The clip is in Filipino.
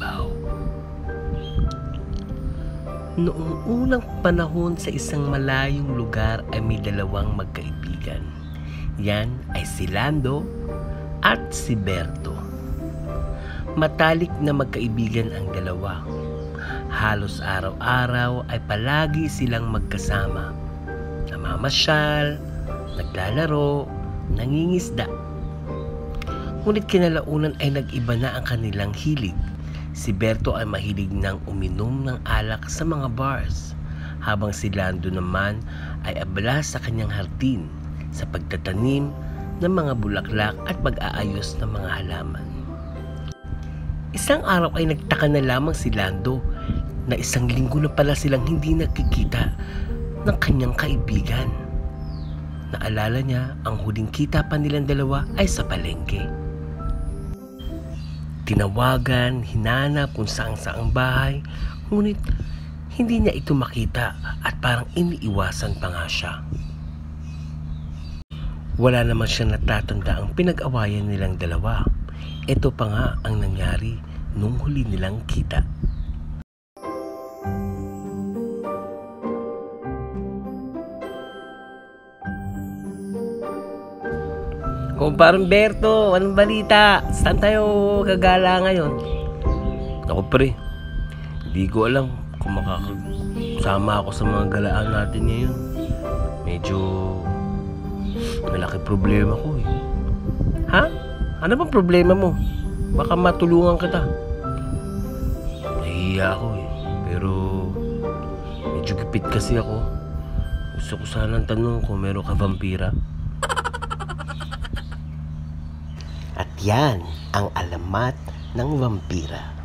ibabaw. Noong unang panahon sa isang malayong lugar ay may dalawang magkaibigan. Yan ay si Lando at si Berto. Matalik na magkaibigan ang dalawa. Halos araw-araw ay palagi silang magkasama. Namamasyal, naglalaro, nangingisda. Ngunit kinalaunan ay nag-iba na ang kanilang hilig. Si Berto ay mahilig nang uminom ng alak sa mga bars, habang si Lando naman ay abala sa kanyang hardin sa pagtatanim ng mga bulaklak at pag-aayos ng mga halaman. Isang araw ay nagtaka na lamang si Lando na 1 linggo na pala silang hindi nagkikita ng kanyang kaibigan. Naalala niya ang huling kita pa nilang dalawa ay sa palengke. Tinawagan, hinanap kung saang-saang bahay, ngunit hindi niya ito makita at parang iniiwasan pa nga siya. Wala naman siya natatanda ang pinag-awayan nilang dalawa. Ito pa nga ang nangyari nung huli nilang kita. Kumpare Berto, anong balita? Saan tayo gagala ngayon? Ako pre, hindi ko alam kung makakasama ako sa mga galaan natin ngayon. Medyo malaki problema ko eh. Ha? Ano bang problema mo? Baka matulungan kita. Nahihiya ako eh. Pero medyo gipit kasi ako. Gusto ko sanang tanong kung meron ka vampira. At yan ang alamat ng vampira.